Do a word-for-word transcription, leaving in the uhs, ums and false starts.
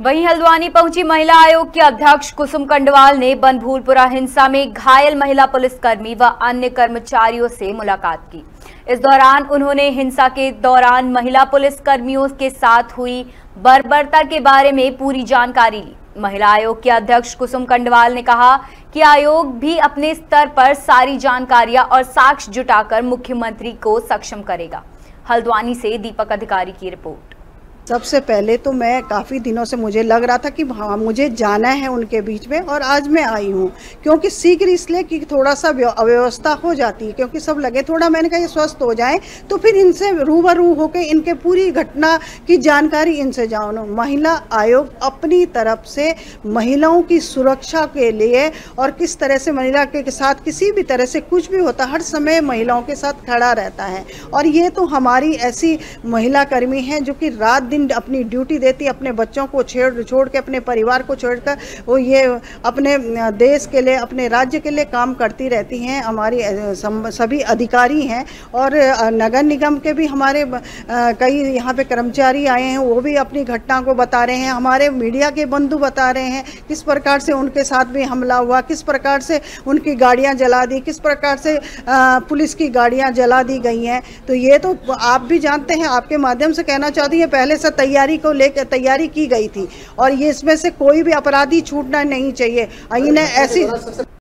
वहीं हल्द्वानी पहुंची महिला आयोग के अध्यक्ष कुसुम कंडवाल ने बनभूलपुरा हिंसा में घायल महिला पुलिसकर्मी व अन्य कर्मचारियों से मुलाकात की। इस दौरान उन्होंने हिंसा के दौरान महिला पुलिसकर्मियों के साथ हुई बर्बरता के बारे में पूरी जानकारी ली। महिला आयोग के अध्यक्ष कुसुम कंडवाल ने कहा कि आयोग भी अपने स्तर पर सारी जानकारियां और साक्ष्य जुटाकर मुख्यमंत्री को सक्षम करेगा। हल्द्वानी से दीपक अधिकारी की रिपोर्ट। सबसे पहले तो मैं काफ़ी दिनों से मुझे लग रहा था कि हाँ मुझे जाना है उनके बीच में, और आज मैं आई हूँ क्योंकि शीघ्र इसलिए कि थोड़ा सा अव्यवस्था हो जाती है, क्योंकि सब लगे थोड़ा, मैंने कहा ये स्वस्थ हो जाए तो फिर इनसे रूबरू होकर इनके पूरी घटना की जानकारी इनसे जानो। महिला आयोग अपनी तरफ से महिलाओं की सुरक्षा के लिए और किस तरह से महिला के साथ किसी भी तरह से कुछ भी होता हर समय महिलाओं के साथ खड़ा रहता है। और ये तो हमारी ऐसी महिला कर्मी हैं जो कि रात दिन अपनी ड्यूटी देती, अपने बच्चों को छेड़ छोड़ के, अपने परिवार को छोड़कर वो ये अपने देश के लिए, अपने राज्य के लिए काम करती रहती हैं। हमारी सभी अधिकारी हैं और नगर निगम के भी हमारे कई यहाँ पे कर्मचारी आए हैं, वो भी अपनी घटना को बता रहे हैं। हमारे मीडिया के बंधु बता रहे हैं किस प्रकार से उनके साथ भी हमला हुआ, किस प्रकार से उनकी गाड़ियाँ जला दी, किस प्रकार से पुलिस की गाड़ियाँ जला दी गई हैं। तो ये तो आप भी जानते हैं, आपके माध्यम से कहना चाहती है पहले से तैयारी को लेकर तैयारी की गई थी और ये इसमें से कोई भी अपराधी छूटना नहीं चाहिए। इन्हें ऐसी